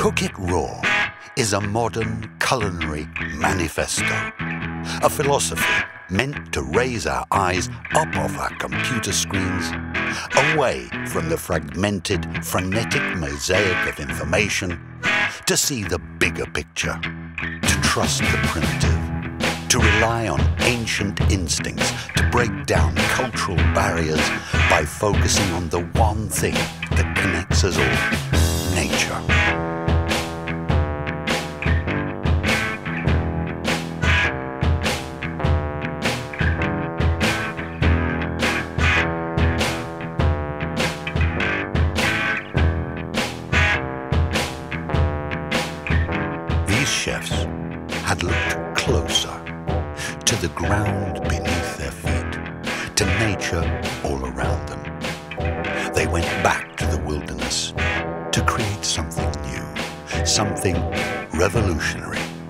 Cook It Raw is a modern culinary manifesto, a philosophy meant to raise our eyes up off our computer screens, away from the fragmented, frenetic mosaic of information, to see the bigger picture, to trust the primitive, to rely on ancient instincts, to break down cultural barriers by focusing on the one thing that connects us all, nature. Chefs had looked closer to the ground beneath their feet, to nature all around them. They went back to the wilderness to create something new, something revolutionary.